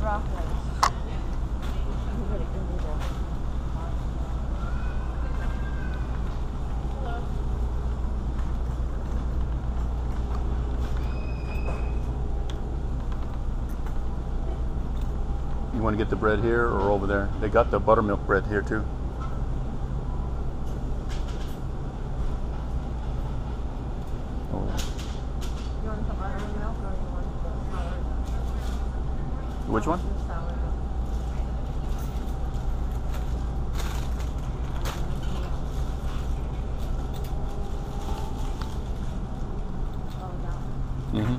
You want to get the bread here or over there? They got the buttermilk bread here too. Oh. You want some buttermilk or you want the salad? Which one? The salad. Oh, that one. Mm-hmm.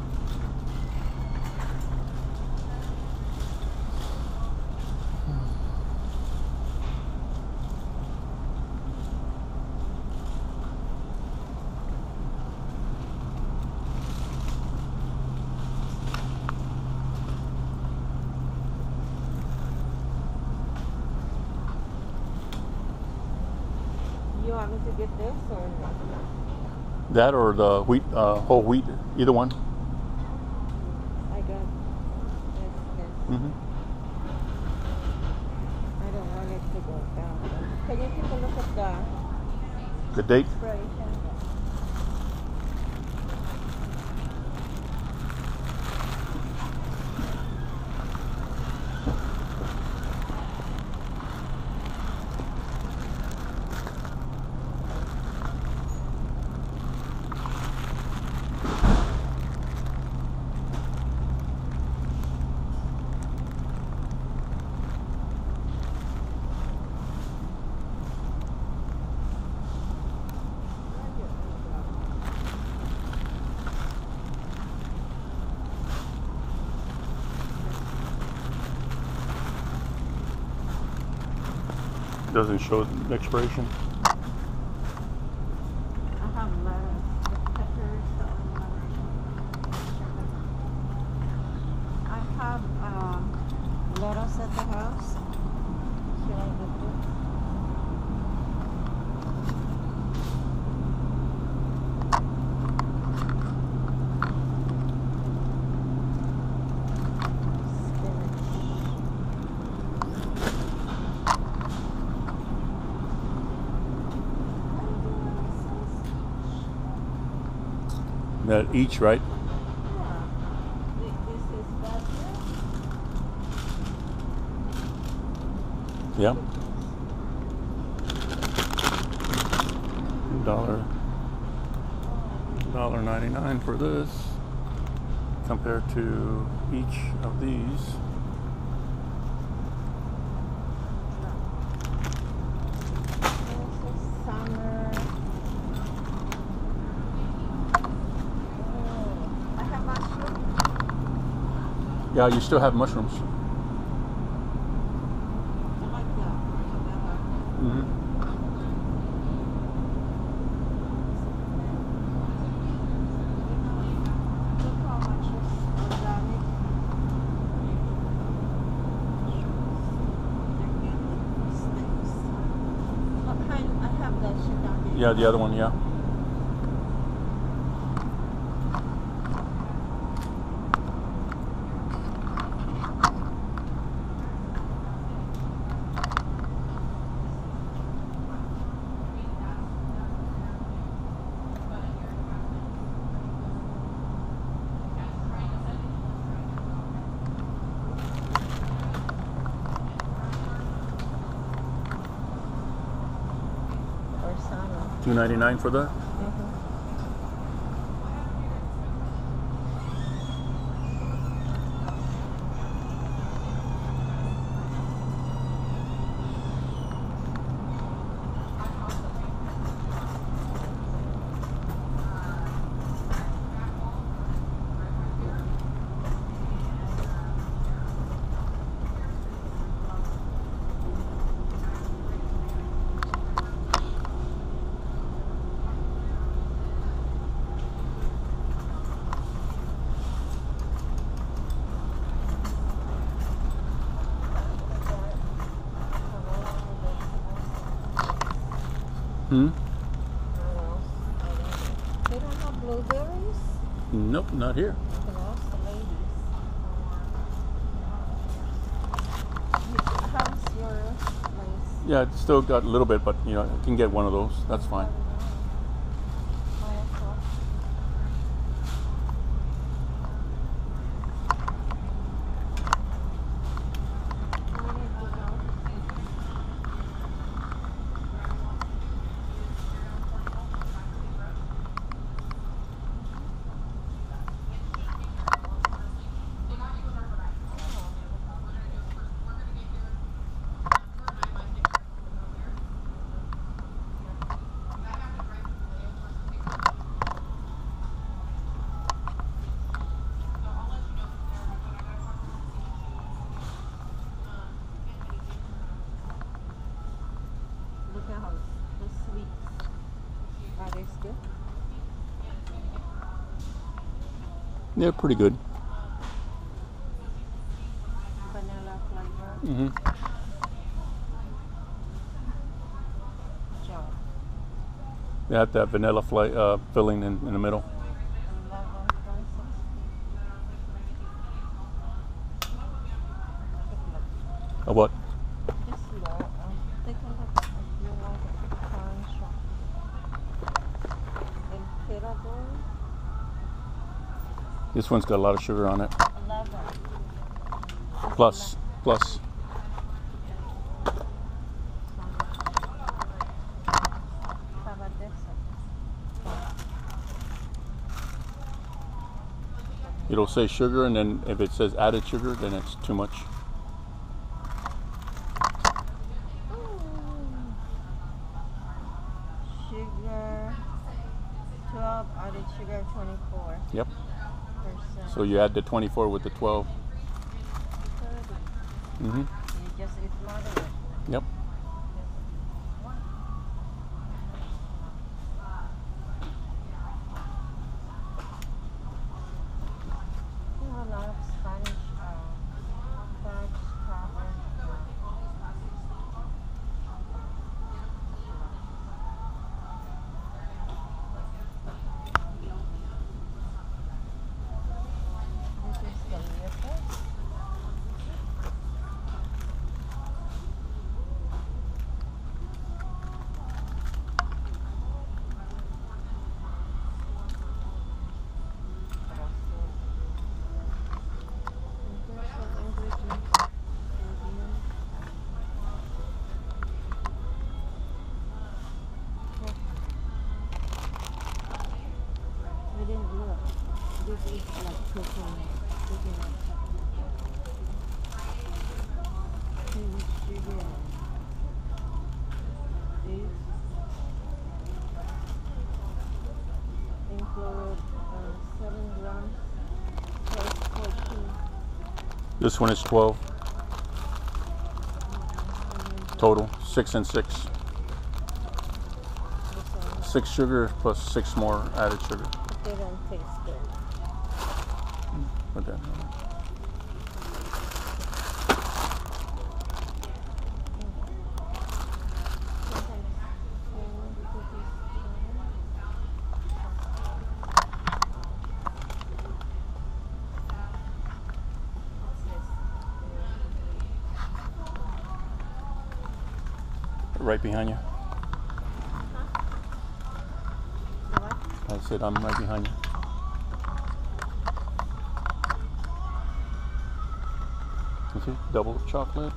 You want me to get this or no? That or the wheat, whole wheat, either one. I got this. Mm-hmm. I don't want it to go down. Can you take a look at The date? the expiration? Doesn't show the expiration. I have lettuce, the peppers, the onions. I have lettuce at the house. Should I get this? That each, right? Yeah. This is better. Yeah. $1.99 for this compared to each of these. This is summer. I have mushroom. Yeah, you still have mushrooms. I like that. Mm-hmm. Look how much is organic. Sticks. What kind? I have the shiitake. Yeah, the other one, yeah. Or salad. $2.99 for that. Hmm? They don't have blueberries? Nope, not here. Nothing else, the ladies. Yeah, it's still got a little bit, but you know, I can get one of those. That's fine. Look at how the sweets. Are they good? Yeah, pretty good. Vanilla flavor. Mm-hmm. Joe. They have that vanilla filling in the middle. 11.60. A what? Just low. Take a look if you want a corn shop. Incredible. This one's got a lot of sugar on it. 11. Plus. How about this one? It'll say sugar, and then if it says added sugar, then it's too much. Sugar 12, added sugar 24%. Yep. So you add the 24 with the 12. 30. Mm-hmm. You just eat moderate. Yep. You have a lot of Spanish French tavern. This is the liquor. We didn't look. This is like coconut. Sugar. This include 7 grams plus 14. This one is 12 total. 6 and 6. This one, 6 sugar plus 6 more added sugar. they don't taste good. Put that. Right behind you. I said I'm right behind you. You see? Double chocolate.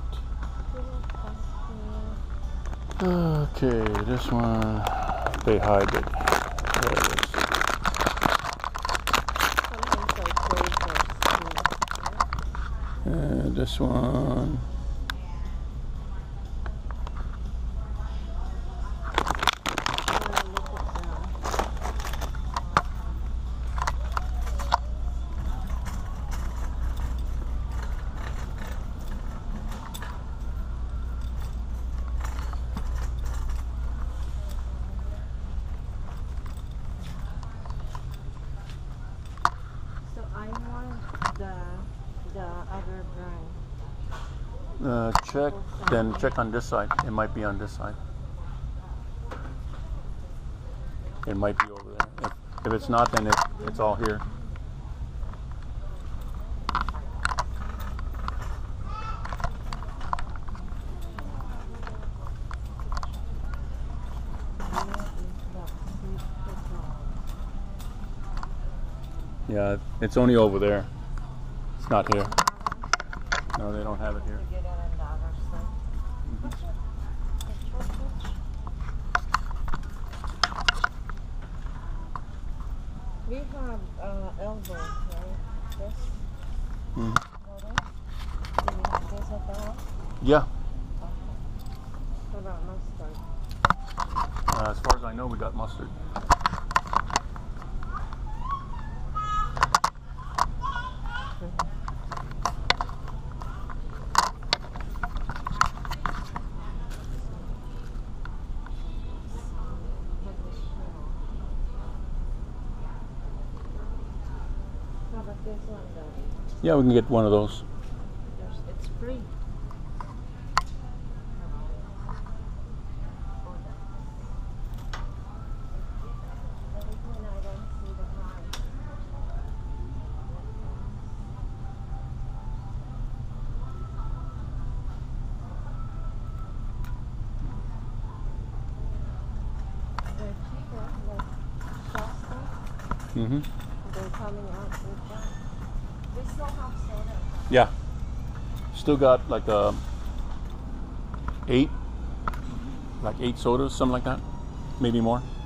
Okay, this one they hide it. There it is. And this one. So I want the other brand. Check. Then check on this side. It might be on this side. It might be over there. If it's not, then it's all here. Yeah, it's only over there. It's not here. No, they don't have it here. You get it in the other side. What's your picture? We have elbow, right? This Mm. model. Do you have this at the house? Yeah. What about mustard? As far as I know, we got mustard. How about this one though? Yeah, we can get one of those. It's free. They're cheaper, like Shasta. Mm-hmm. They're coming out with that. They still have soda. Yeah. Still got like eight sodas, something like that. Maybe more.